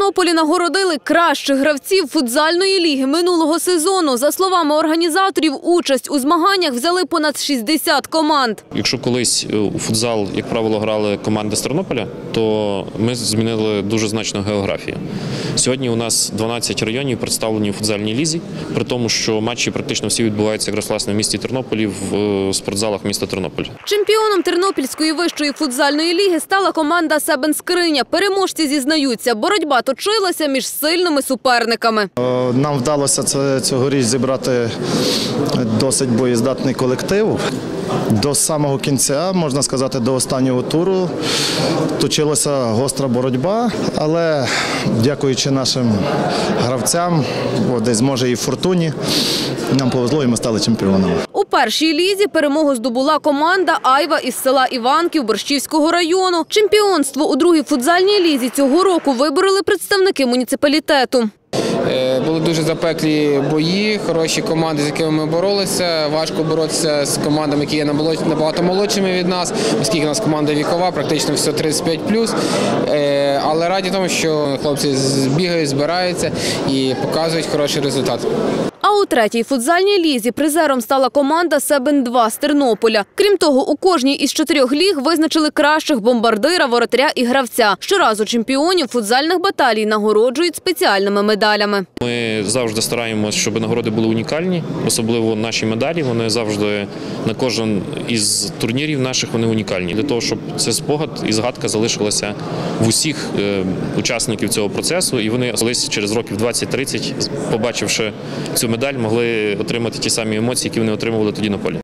Тернополі нагородили кращих гравців футзальної ліги минулого сезону. За словами організаторів, участь у змаганнях взяли понад 60 команд. Якщо колись у футзал, як правило, грали команди з Тернополя, то ми змінили дуже значно географію. Сьогодні у нас 12 районів представлені у футзальній лізі, при тому, що матчі практично всі відбуваються якраз власне в місті Тернополі, в спортзалах міста Тернополь. Чемпіоном Тернопільської вищої футзальної ліги стала команда «Себен Скриня». Переможці зізнаються, боротьба точилася між сильними суперниками. Нам вдалося цьогоріч зібрати досить боєздатний колектив. До самого кінця, можна сказати, до останнього туру точилася гостра боротьба, але дякуючи нашим гравцям, десь може і фортуні, нам повезло і ми стали чемпіонами. У першій лізі перемогу здобула команда «Айва» із села Іванків Борщівського району. Чемпіонство у другій футзальній лізі цього року вибороли представники муніципалітету. Були дуже запеклі бої, хороші команди, з якими ми боролися. Важко боротися з командами, які є набагато молодшими від нас, оскільки у нас команда вікова, практично все 35+. Але раді тому, що хлопці бігають, збираються і показують хороший результат. А у третій футзальній лізі призером стала команда «Себен-2» з Тернополя. Крім того, у кожній із 4 ліг визначили кращих бомбардира, воротаря і гравця. Щоразу чемпіонів футзальних баталій нагороджують спеціальними медалями. Ми завжди стараємося, щоб нагороди були унікальні, особливо наші медалі. Вони завжди на кожен із турнірів наших вони унікальні. Для того, щоб цей спогад і згадка залишилася в усіх учасників цього процесу. І вони колись через років 20-30, побачивши цю медаль, могли отримати ті самі емоції, які вони отримували тоді на полі.